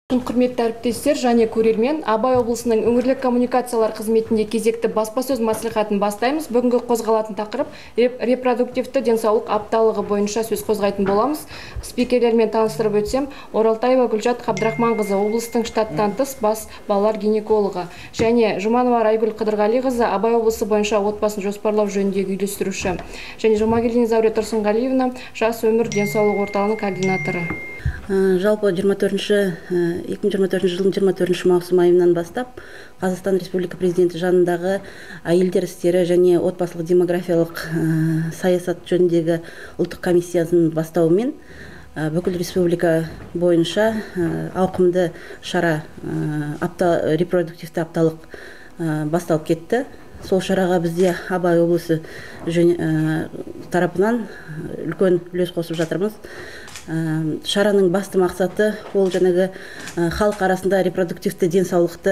Құрметті әріптестер және көрермен, Абай облысының өңірлік коммуникациялар қызметінде кезекті баспасөз мәслихатын бастаймыз. Бүгінгі қозғалатын тақырып репродуктивті денсаулық апталығы бойынша сөз қозғайтын боламыз. Спикерлермен таныстырып өтсем, Оралтаева Гүлжат Қабдрахманқызы, облыстың штаттан тыс бас балалар гинекологы, және Жұманова Райгүл Қыдырғалиқызы, Абай облысы бойынша отбасын жоспарлау жөніндегі үйлестіруші, және Жұмагелдин Зәуре Тұрсынғалиевна, жас өмір денсаулық орталығының координаторы. Жалпы 2024 жылдың 24 маусым айынан бастап Қазақстан Республика Президенті жанындағы әйелдер істері және отбасылық демографиялық саясат жөніндегі ұлттық комиссиясының бастауымен бүкіл республика бойынша ауқымды шара репродуктивті апталық басталып кетті. Сол шараға бізде Абай облысы тарапынан үлкен үлес қосып жатырмыз. Шараның басты мақсаты ол жаңағы халық арасында репродуктивті денсаулықты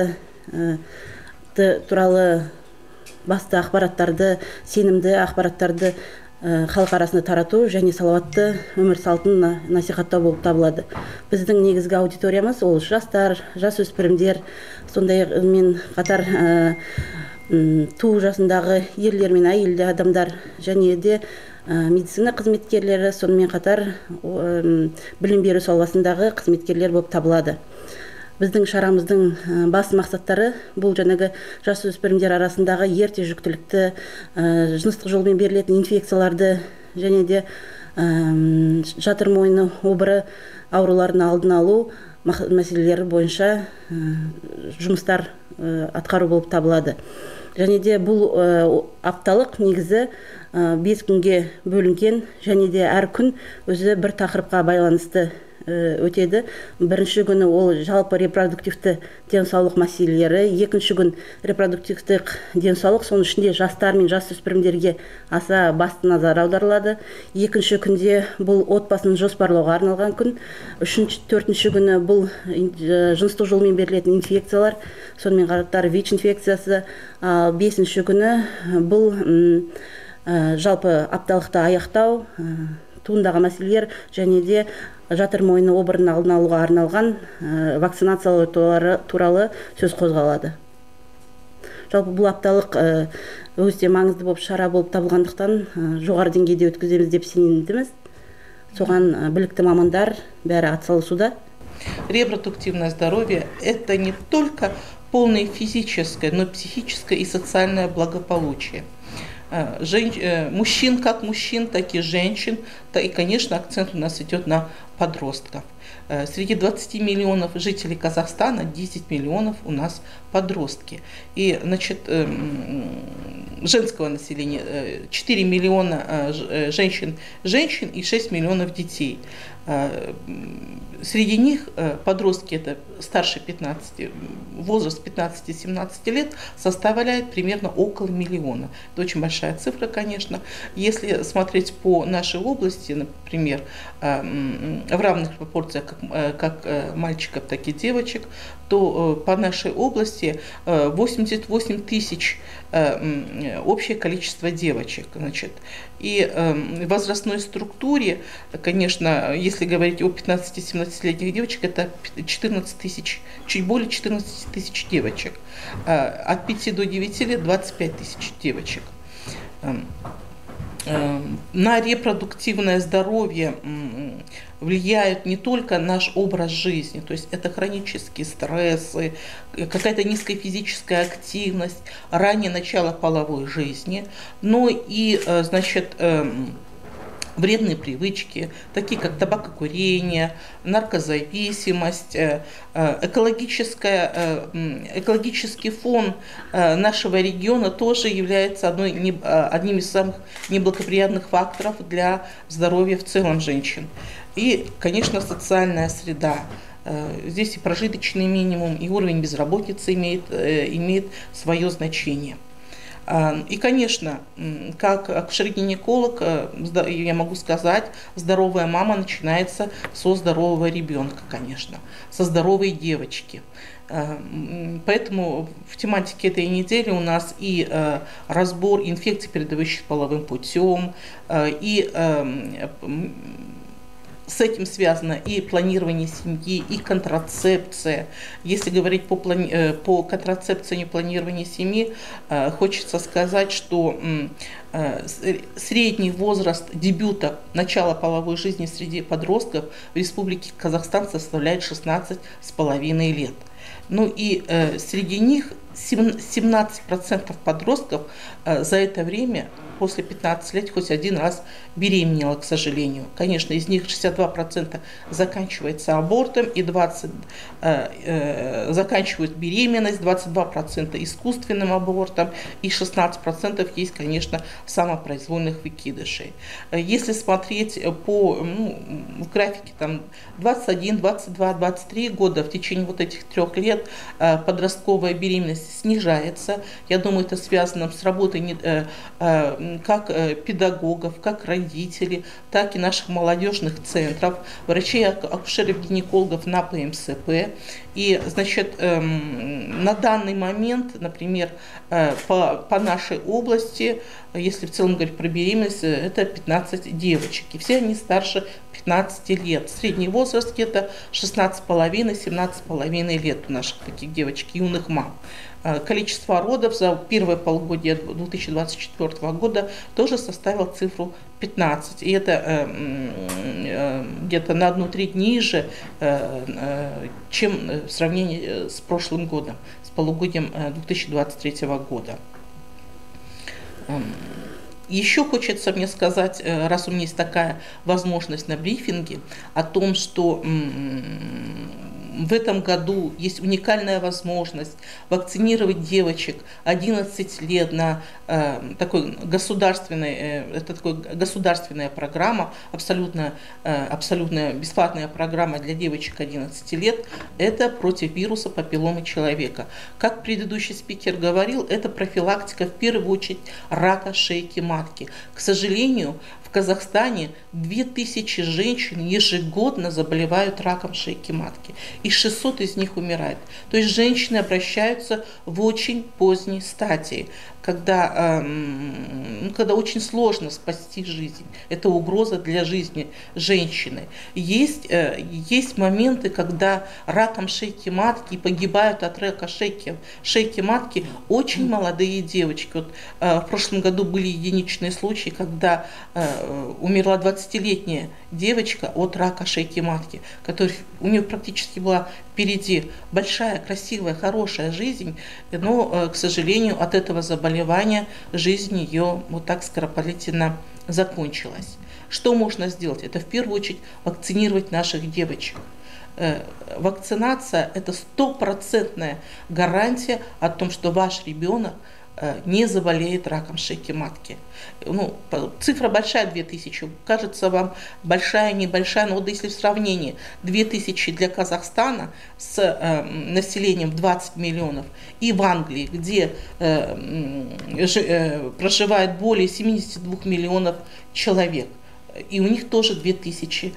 туралы басты ақпараттарды, сенімді ақпараттарды халық арасында тарату және салауатты өмір салтын насихаттау болып табылады. Біздің негізгі аудиториямыз ол жастар, жасөспірімдер, сондаймен қатар туу жасындағы ерлер мен әйелді адамдар, және де медицина қызметкерлері, сонымен қатар білім беру саласындағы қызметкерлер болып табылады. Біздің шарамыздың басты мақсаттары бұл жаңағы жасөспірімдер арасындағы ерте жүктілікті, жыныстық жолмен берілетін инфекцияларды және де жатыр мойны обыры ауруларын алдын алу мәселелері бойынша жұмыстар атқару болып табылады. Және де бұл апталық негізі 5 күнге бөлінген, және де әр күн өзі бір тақырыпқа байланысты өтеді. Бірінші күні ол жалпы репродуктивті денсаулық мәселелері, екінші күн репродуктивтік денсаулық, соның ішінде жастар мен жасөспірімдерге аса басты назар аударылады. Екінші күнде бұл отбасын жоспарлауға арналған күн. Төртінші күні бұл жыныстық жолмен берілетін инфекциялар, сонымен қатар ВИЧ инфекциясы. Бесінші күні бұл жалпы апталықты аяқтау, туындаған мәселелер және де жатыр мойны обырын алдын алуға арналған вакцинациялау туралы сөз қозғалады. Жалпы бұл апталық өте маңызды болып шара болып табылғандықтан жоғары деңгейде өткіземіз деп сенімдіміз. Соған білікті мамандар бәрі атсалысуда. Репродуктивное здоровье – это не только полное физическое, но и психическое и социальное благополучие. Мужчин как мужчин, так и женщин, и, конечно, акцент у нас идет на подростков. Среди 20 миллионов жителей Казахстана 10 миллионов у нас подростки. И, значит, женского населения 4 миллиона женщин и 6 миллионов детей. Среди них подростки, это старше 15, возраст 15-17 лет, составляет примерно около миллиона. Это очень большая цифра, конечно. Если смотреть по нашей области, например, в равных пропорциях как мальчиков, так и девочек, то по нашей области 88 тысяч общее количество девочек. Значит. И в возрастной структуре, конечно, если говорить о 15-17-летних девочек, это 14 тысяч, чуть более 14 тысяч девочек. От 5 до 9 лет 25 тысяч девочек. На репродуктивное здоровье влияют не только наш образ жизни, то есть это хронические стрессы, какая-то низкая физическая активность, раннее начало половой жизни, но и, значит, вредные привычки, такие как табакокурение, наркозависимость, экологический фон нашего региона тоже является одним из самых неблагоприятных факторов для здоровья в целом женщин. И, конечно, социальная среда. Здесь и прожиточный минимум, и уровень безработицы имеет свое значение. И, конечно, как акушер-гинеколог, я могу сказать, здоровая мама начинается со здорового ребенка, конечно, со здоровой девочки. Поэтому в тематике этой недели у нас и разбор инфекций, передающих половым путем, и с этим связано и планирование семьи, и контрацепция. Если говорить по контрацепции и планированию семьи, хочется сказать, что средний возраст дебюта, начала половой жизни среди подростков в Республике Казахстан составляет 16,5 лет. Ну и среди них 17% подростков за это время после 15 лет хоть один раз беременела, к сожалению. Конечно, из них 62% заканчивается абортом, и 20% заканчивают беременность, 22% искусственным абортом, и 16% есть, конечно, самопроизвольных выкидышей. Если смотреть по в графике там, 21, 22, 23 года, в течение вот этих 3 лет подростковая беременность снижается. Я думаю, это связано с работой как педагогов, как родителей, так и наших молодежных центров, врачей, акушеров, гинекологов на ПМСП. И, значит, на данный момент, например, по нашей области, если в целом говорить про беременность, это 15 девочек. И все они старше 15 лет. Средний возраст где-то 16,5-17,5 лет у наших таких девочек, юных мам. Количество родов за первое полугодие 2024 года тоже составило цифру 15. И это где-то на 1/3 ниже, чем в сравнении с прошлым годом, с полугодием 2023 года. Еще хочется мне сказать, раз у меня есть такая возможность на брифинге, о том, что в этом году есть уникальная возможность вакцинировать девочек 11 лет на это государственная программа, абсолютно бесплатная программа для девочек 11 лет. Это против вируса папилломы человека. Как предыдущий спикер говорил, это профилактика в первую очередь рака шейки матки. К сожалению, в Казахстане 2000 женщин ежегодно заболевают раком шейки матки, и 600 из них умирает. То есть женщины обращаются в очень поздней стадии, когда очень сложно спасти жизнь. Это угроза для жизни женщины. Есть моменты, когда раком шейки матки погибают от рака шейки матки очень молодые девочки. Вот, в прошлом году были единичные случаи, когда умерла 20-летняя девочка от рака шейки матки, у нее практически была впереди большая, красивая, хорошая жизнь, но, к сожалению, от этого заболевания жизнь ее вот так скоропалительно закончилась. Что можно сделать? Это в первую очередь вакцинировать наших девочек. Вакцинация – это 100% гарантия о том, что ваш ребенок не заболеет раком шейки матки. Цифра большая, 2000, кажется вам большая, небольшая, но вот если в сравнении 2000 для Казахстана с населением в 20 миллионов и в Англии, где проживает более 72 миллионов человек, и у них тоже 2000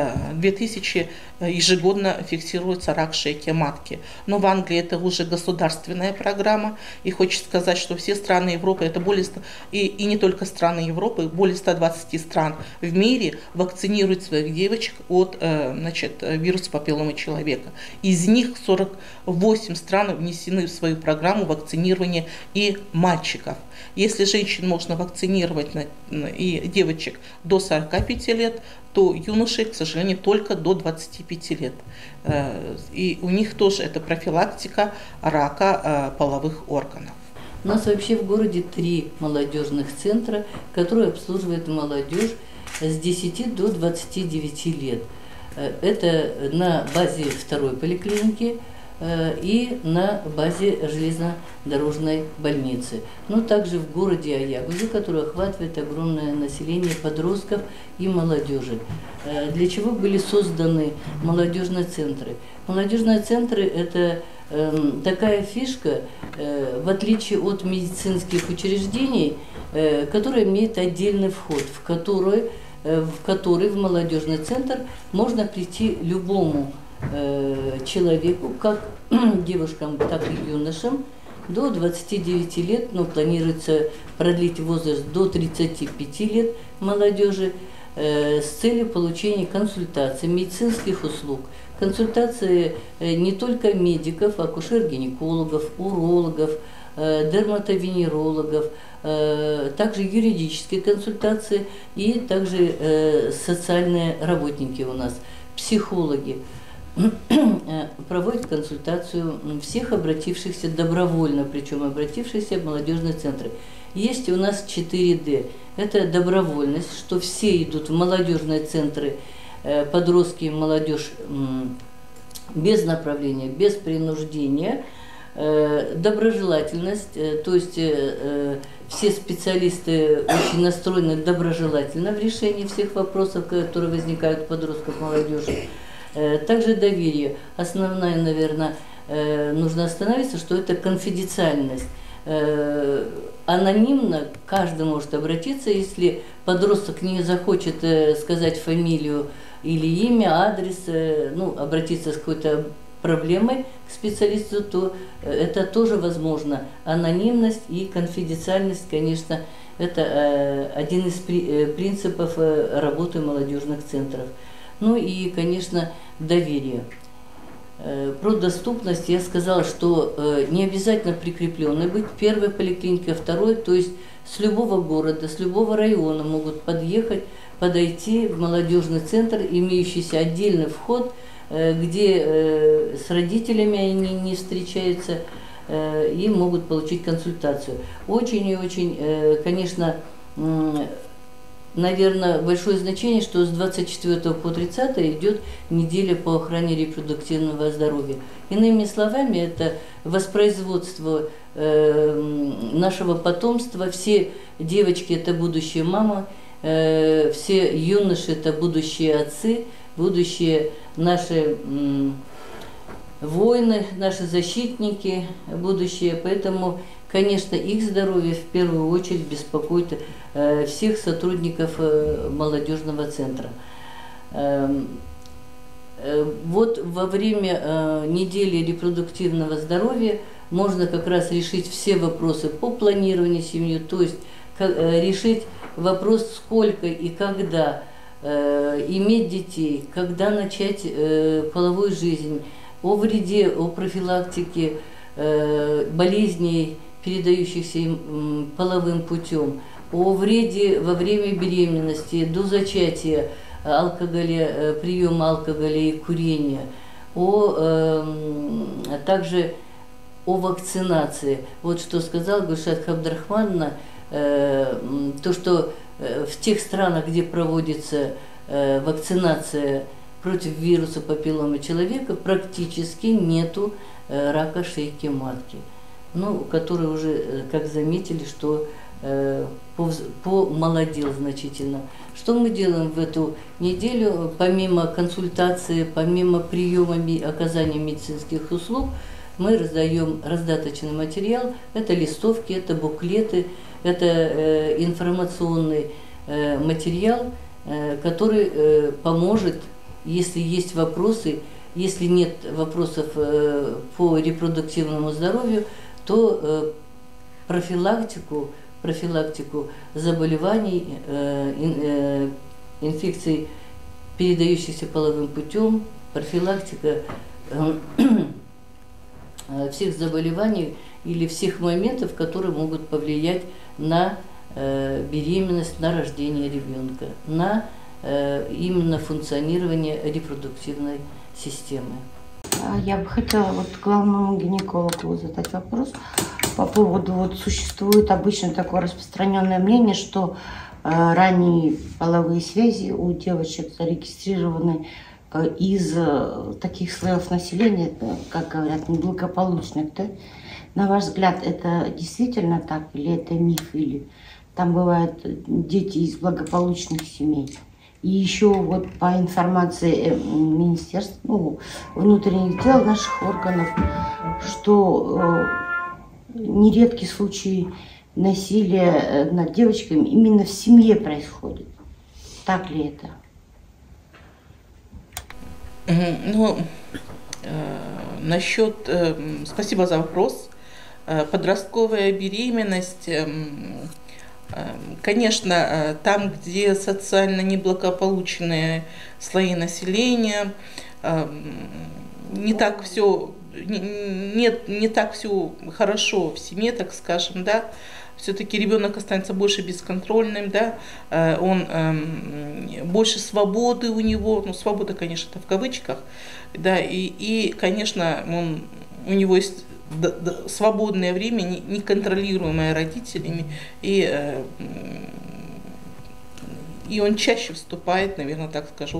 ежегодно фиксируется рак шейки матки. Но в Англии это уже государственная программа. И хочется сказать, что все страны Европы, это и не только страны Европы, более 120 стран в мире вакцинируют своих девочек от вируса папилломы человека. Из них 48 стран внесены в свою программу вакцинирования и мальчиков. Если женщин можно вакцинировать и девочек до 45 лет, то юношей, к сожалению, только до 25 лет. И у них тоже это профилактика рака половых органов. У нас вообще в городе 3 молодежных центра, которые обслуживают молодежь с 10 до 29 лет. Это на базе 2-й поликлиники и на базе железнодорожной больницы. Но также в городе Аягузе, который охватывает огромное население подростков и молодежи. Для чего были созданы молодежные центры? Молодежные центры – это такая фишка, в отличие от медицинских учреждений, которая имеет отдельный вход, в который в молодежный центр можно прийти любому человеку, как девушкам, так и юношам, до 29 лет, но планируется продлить возраст до 35 лет молодежи. с целью получения консультаций, медицинских услуг. Консультации не только медиков, акушер-гинекологов, урологов, дерматовенерологов, также юридические консультации и также социальные работники у нас, психологи. Проводят консультацию всех обратившихся добровольно, причем обратившихся в молодежные центры. Есть у нас 4D. Это добровольность, что все идут в молодежные центры, подростки и молодежь без направления, без принуждения. Доброжелательность, то есть все специалисты очень настроены доброжелательно в решении всех вопросов, которые возникают у подростков, молодежи. Также доверие. Основная, наверное, нужно остановиться, что это конфиденциальность. Анонимно каждый может обратиться, если подросток не захочет сказать фамилию или имя, адрес, ну, обратиться с какой-то проблемой к специалисту, то это тоже возможно. Анонимность и конфиденциальность, конечно, это один из принципов работы молодежных центров. Ну и, конечно, доверие. Про доступность я сказала, что не обязательно прикрепленной быть первой поликлиникой, второй, то есть с любого города, с любого района могут подойти в молодежный центр, имеющийся отдельный вход, где с родителями они не встречаются и могут получить консультацию. Очень и очень, конечно, наверное, большое значение, что с 24 по 30 идет неделя по охране репродуктивного здоровья. Иными словами, это воспроизводство нашего потомства. Все девочки – это будущие мамы, все юноши – это будущие отцы, будущие наши воины, наши защитники будущее. Поэтому, конечно, их здоровье в первую очередь беспокоит всех сотрудников молодежного центра. Вот во время недели репродуктивного здоровья можно как раз решить все вопросы по планированию семьи, то есть решить вопрос, сколько и когда иметь детей, когда начать половую жизнь, о вреде, о профилактике болезней, передающихся половым путем, о вреде во время беременности, до зачатия, алкоголя, приема алкоголя и курения, также о вакцинации. Вот что сказал Гульшат Хабдрахмановна, то, что в тех странах, где проводится вакцинация против вируса папилломы человека, практически нету рака шейки матки, ну, который уже, как заметили, что помолодел значительно. Что мы делаем в эту неделю? Помимо консультации, помимо приема оказания медицинских услуг, мы раздаем раздаточный материал. Это листовки, это буклеты, это информационный материал, который поможет, если есть вопросы, если нет вопросов по репродуктивному здоровью, то профилактику заболеваний, инфекций, передающихся половым путем, профилактика всех заболеваний или всех моментов, которые могут повлиять на беременность, на рождение ребенка, на именно функционирование репродуктивной системы. Я бы хотела вот главному гинекологу задать вопрос по поводу, вот существует обычно такое распространенное мнение, что ранние половые связи у девочек зарегистрированы из таких слоев населения, как говорят, неблагополучных. Да? На ваш взгляд, это действительно так, или это миф, или там бывают дети из благополучных семей? И еще вот по информации Министерства, внутренних дел наших органов, что нередкие случаи насилия над девочками именно в семье происходит. Так ли это? Ну, насчет, спасибо за вопрос. Подростковая беременность, Конечно, там, где социально неблагополучные слои населения, не так все не так все хорошо в семье, так скажем, да, все-таки ребенок останется больше бесконтрольным, да, он больше свободы у него, ну, свобода, конечно, это в кавычках, да, и конечно, у него есть свободное время, неконтролируемое родителями, и он чаще вступает, наверное, так скажу,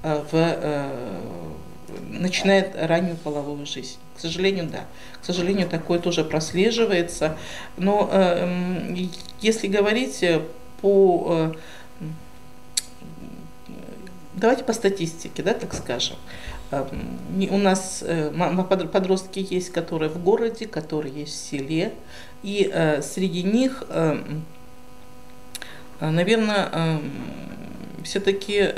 начинает раннюю половую жизнь. К сожалению, да. К сожалению, такое тоже прослеживается. Но если говорить давайте по статистике, да, так скажем. У нас подростки есть, которые в городе, которые есть в селе. И среди них, наверное, все-таки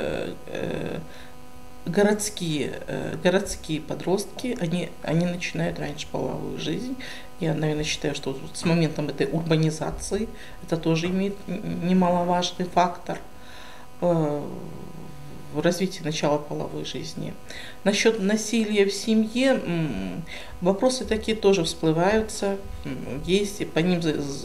городские подростки, они начинают раньше половую жизнь. Я, наверное, считаю, что с моментом этой урбанизации это тоже имеет немаловажный фактор в развитии начала половой жизни. Насчет насилия в семье вопросы такие тоже всплываются, есть, и по ним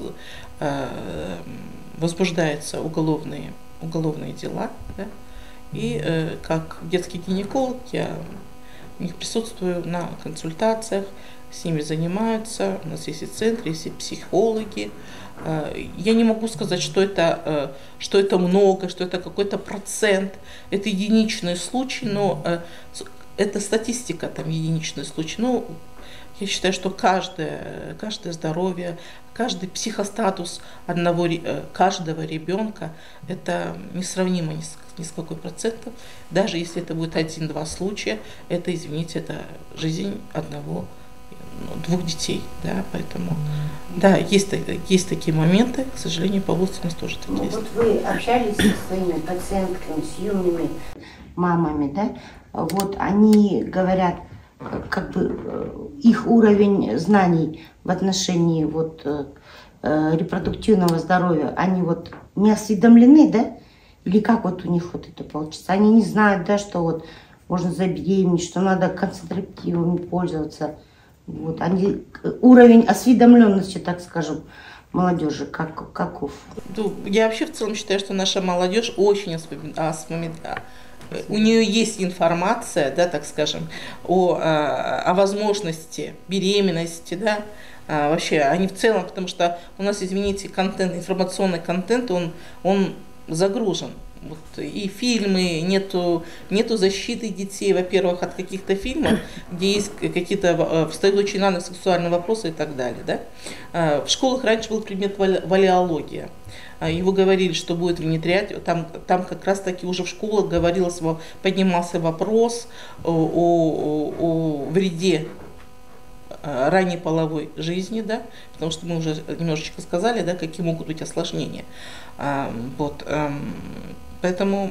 возбуждаются уголовные дела, да? И как детский гинеколог я у них присутствую на консультациях, с ними занимаются, у нас есть и центры, есть и психологи. Я не могу сказать, что это много, что это какой-то процент, это единичный случай, но это статистика, там единичный случай. Ну, я считаю, что каждое здоровье, каждый психостатус каждого ребенка это несравнимо ни с какой процентом. Даже если это будет 1-2 случая, это, извините, это жизнь двух детей, да, поэтому, да, есть такие моменты, к сожалению, по области у нас тоже такие есть. Вот вы общались со своими пациентками, с юными мамами, да, вот они говорят, как бы их уровень знаний в отношении вот репродуктивного здоровья, они вот не осведомлены, да, или как вот у них вот это получится, они не знают, да, что вот можно забеременеть, что надо контрацептивами пользоваться. Вот, уровень осведомленности, так скажем, молодежи каков? Я вообще в целом считаю, что наша молодежь очень у нее есть информация, да, так скажем, о возможности беременности, да, вообще они в целом, потому что у нас, извините, информационный контент, он загружен. Вот, и фильмы, нету защиты детей, во-первых, от каких-то фильмов, где есть какие-то встают очень рано сексуальные вопросы и так далее. Да? В школах раньше был предмет валеология. Его говорили, что будет внедрять. Там как раз таки уже в школах поднимался вопрос о вреде ранней половой жизни, да, потому что мы уже немножечко сказали, да, какие могут быть осложнения. Вот. Поэтому,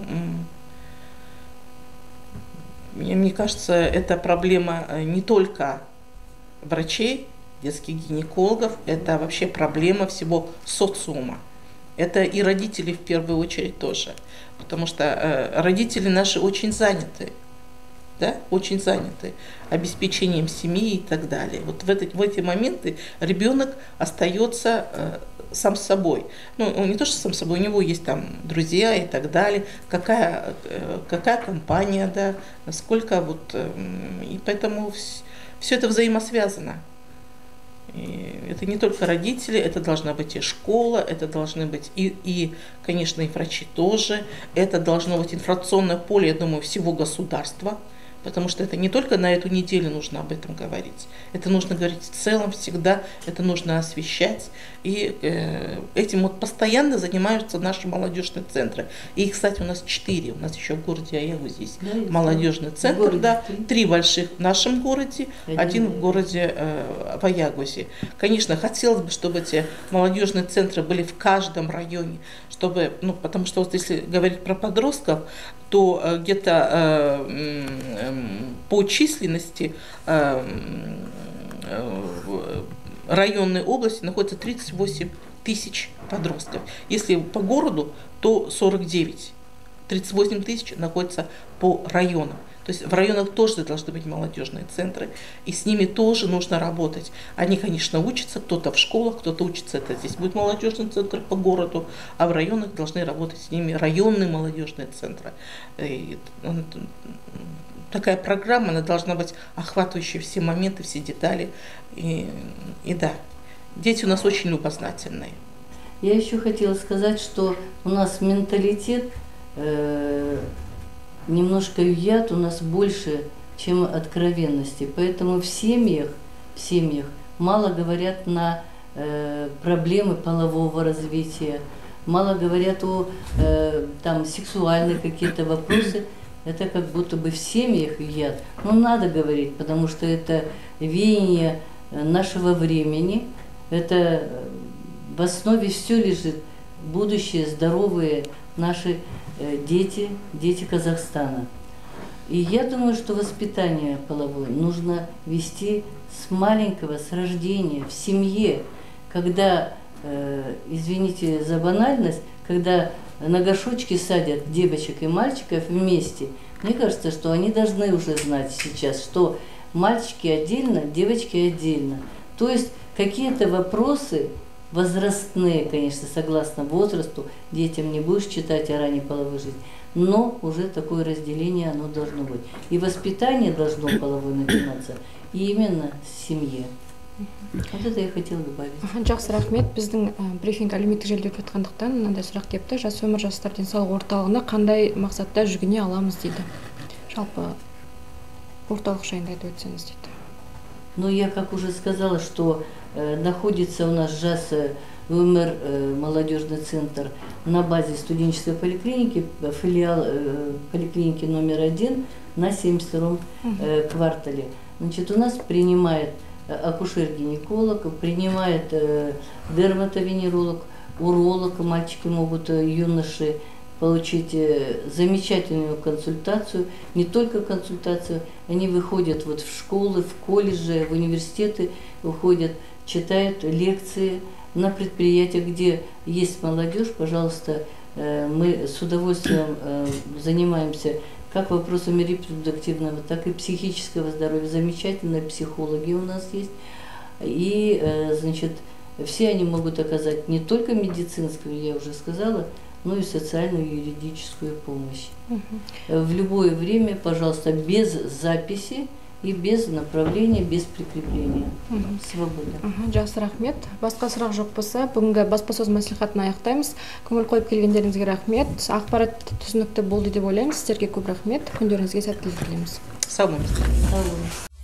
мне кажется, это проблема не только врачей, детских гинекологов, это вообще проблема всего социума. Это и родители в первую очередь тоже, потому что родители наши очень заняты, да, очень заняты обеспечением семьи и так далее. Вот в эти моменты ребенок остается сам с собой. Ну, не то, что сам с собой, у него есть там друзья и так далее, какая компания, да, насколько вот, и поэтому все это взаимосвязано. И это не только родители, это должна быть и школа, это должны быть и, конечно, и врачи тоже, это должно быть информационное поле, я думаю, всего государства, потому что это не только на эту неделю нужно об этом говорить, это нужно говорить в целом всегда, это нужно освещать. И этим вот постоянно занимаются наши молодежные центры. И их, кстати, у нас 4. У нас еще в городе Аягуз есть молодежный центр, да, 3 больших в нашем городе, 1 в городе в Аягузе. Конечно, хотелось бы, чтобы эти молодежные центры были в каждом районе, чтобы, потому что вот если говорить про подростков, то где-то по численности районной области находится 38 тысяч подростков. Если по городу, то 49. 38 тысяч находится по районам. То есть в районах тоже должны быть молодежные центры, и с ними тоже нужно работать. Они, конечно, учатся, кто-то в школах, кто-то учится, это здесь будет молодежный центр по городу, а в районах должны работать с ними районные молодежные центры. И такая программа, она должна быть охватывающей все моменты, все детали. И да, дети у нас очень любознательные. Я еще хотела сказать, что у нас менталитет немножко яд у нас больше, чем откровенности. Поэтому в семьях мало говорят на проблемы полового развития, мало говорят о там, сексуальных какие-то вопросы. Это как будто бы в семьях яд. Но надо говорить, потому что это веяние нашего времени. Это в основе все лежит. Будущее, здоровые наши дети Казахстана. И я думаю, что воспитание половое нужно вести с маленького, с рождения, в семье, когда, извините за банальность, когда на горшочки садят девочек и мальчиков вместе. Мне кажется, что они должны уже знать сейчас, что мальчики отдельно, девочки отдельно. То есть какие-то вопросы возрастные, конечно, согласно возрасту, детям не будешь читать о ранней половой жизни, но уже такое разделение оно должно быть. И воспитание должно половое начинаться именно с семьи. Вот это я хотела добавить. Жақсы рахмет. Біздің брифинг әлеуметтік желіде өтіп жатқандықтан мынандай сұрақ келіпті. Жас өмір жастар денсаулық орталығына қандай мақсатта жүгіне аламыз дейді. Жалпы орталық жайында айтып өтсеңіз дейді. Ну, я как уже сказала, что находится у нас ЖАС УМР молодежный центр на базе студенческой поликлиники, филиал поликлиники номер 1 на 72-м квартале. Значит, у нас принимает акушер-гинеколог, принимает дерматовенеролог, уролог, мальчики могут, юноши, получить замечательную консультацию, не только консультацию, они выходят вот в школы, в колледжи, в университеты, выходят, читают лекции на предприятиях, где есть молодежь, пожалуйста, мы с удовольствием занимаемся как вопросами репродуктивного, так и психического здоровья. Замечательные психологи у нас есть. И, значит, все они могут оказать не только медицинскую, я уже сказала, но и социальную и юридическую помощь. В любое время, пожалуйста, без записи и без направления, без прикрепления. Свобода. Жақсы рахмет. Басқа сұрақ жоқ болса, бүгінгі баспасөз мәслихатын аяқтаймыз. Көңіл қойып келгендеріңізге рахмет. Ақпарат түсінікті болды деп ойлаймыз. Сіздерге көп рахмет. Күндеріңізге сәттілік тілейміз. Сау болыңыз.